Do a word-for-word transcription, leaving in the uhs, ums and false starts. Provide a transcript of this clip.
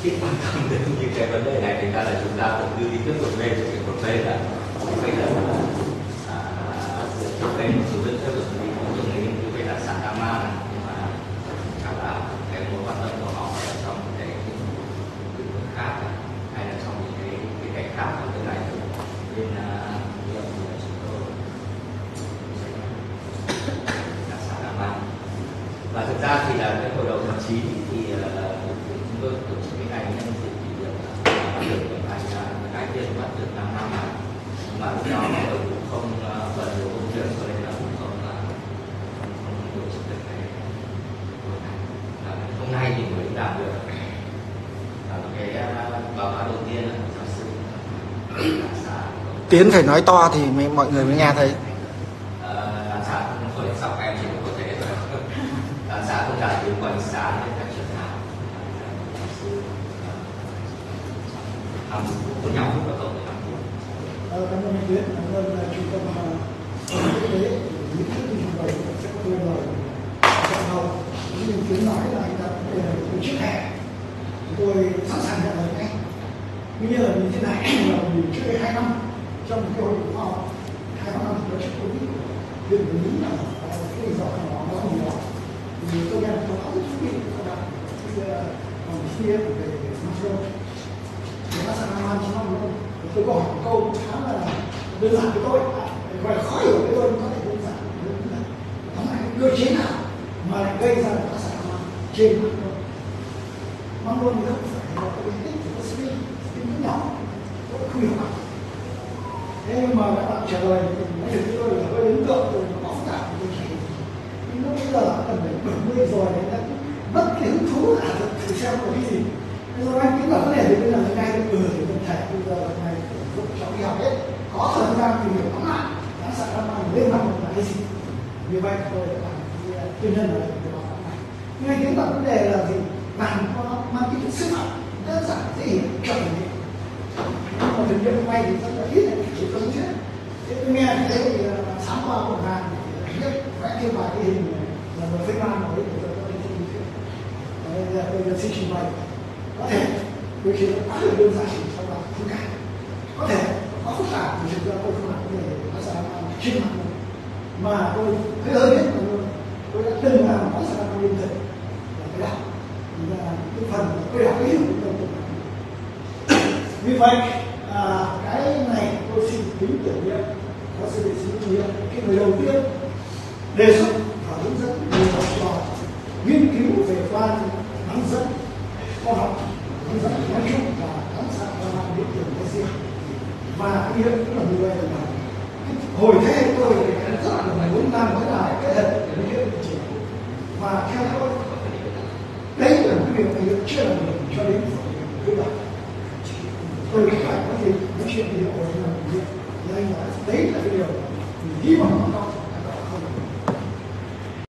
ít quan tâm đến những cái vấn đề này, thành ra là chúng ta cũng đi tiếp tục lên cho cái cột phê là bây giờ là cột phê một số rất rất là đi cũng dùng những cái là sản gamma này, nhưng mà chắc là cái mối quan tâm của họ ở trong cái lĩnh vực khác hay là trong những cái cái cảnh khác của cái này nên chúng tôi là sản gamma. Và thực ra thì là cái hồi đầu tháng chín thì uh, chúng tôi tổ chức cái ngày nhân dịp kỷ niệm bắt được cái ngày cái tiền bắt được năm năm này, mà lúc đó tôi cũng không uh, bận nhiều công việc cho nên là cũng không uh, không, không tổ chức được cái buổi này. Và hôm nay thì mới làm được uh, cái uh, báo cáo đầu tiên là giáo sư Tiến phải nói to thì mới, mọi người mới nghe thấy. Xã không trả tiền quản xã để các trường học làm với nhau rất là tốt để làm việc. Cảm ơn Tiến, cảm ơn trung tâm quốc tế những thứ như vậy sẽ có tôi lời cộng đồng. Như Tiến nói là anh ta từ trước hè tôi sẵn sàng nhận lời ngay. Bây giờ như thế này là mình trước đây hai năm trong cái hội khoa học hai năm nó trước Covid việc lý là cái lý do nó nó không nhỏ. Thì tôi đang có rất thú vị các bạn cái phòng kia về Maslow thì nó sẽ làm cho nó luôn. Tôi có hỏi một câu khá là đơn giản với tôi, gọi là khó hiểu với tôi, có thể đơn giản là tóm lại cơ chế nào mà lại gây ra nó sẽ làm trên Maslow. Maslow thì không phải là cái tích của cái spin, spin rất nhỏ, rất không hiểu lắm. Thế nhưng mà các bạn trả lời thì nói được với tôi là hơi ấn tượng rồi, nó phức tạp với tôi. Lúc bây giờ cần phải bảy mươi rồi người ta mất cái hứng thú là thử xem có cái gì. Bây giờ anh cũng là vấn đề thì bây giờ ngay cái ừ thì mình thể bây giờ này lúc cháu đi học ấy có thời gian tìm hiểu lắm lại đã sợ ra mà lên mặt một là cái gì như vậy tôi đã làm tuyên nhân là cái báo cáo này. Nhưng anh thấy là vấn đề là gì làm nó mang cái sức mạnh đơn giản dễ hiểu chuẩn gì. Nhưng mà thực hiện hôm nay thì rất là ít chỉ có những chuyện. Thế tôi nghe thế thì sáng qua một ngày nhất vẽ thêm vài cái hình là một phim ăn mới để tôi có thể tin được. Đây là tôi xin trình bày. Có thể đôi khi nó quá là đơn giản sau đó không cả. Có thể có phức tạp thì thực ra tôi không làm vấn đề nó sẽ làm chuyên mặt luôn. Mà tôi thấy hơi biết mà luôn. Tôi đã từng làm nó sẽ làm liên thực là cái đọc. Thì là cái phần tôi đọc cái hiểu của tôi cũng làm. Vì vậy à, cái này tôi xin tính tiểu nhiệm có sự định sĩ chủ nhiệm cái người đầu tiên đề xuất và hướng dẫn người học trò nghiên cứu về khoa hướng dẫn khoa học hướng dẫn nói chung và khám phá và làm điện tử nói riêng. Và cái hiện cũng là như vậy là hồi thế tôi rất là muốn làm cái nào cái thật để nó hiện thị trường. Và theo tôi đấy là một cái việc mà hiện chưa làm được cho đến cái đoạn tôi cũng phải có thể nói chuyện với hội là anh nói đấy là cái điều hy vọng nó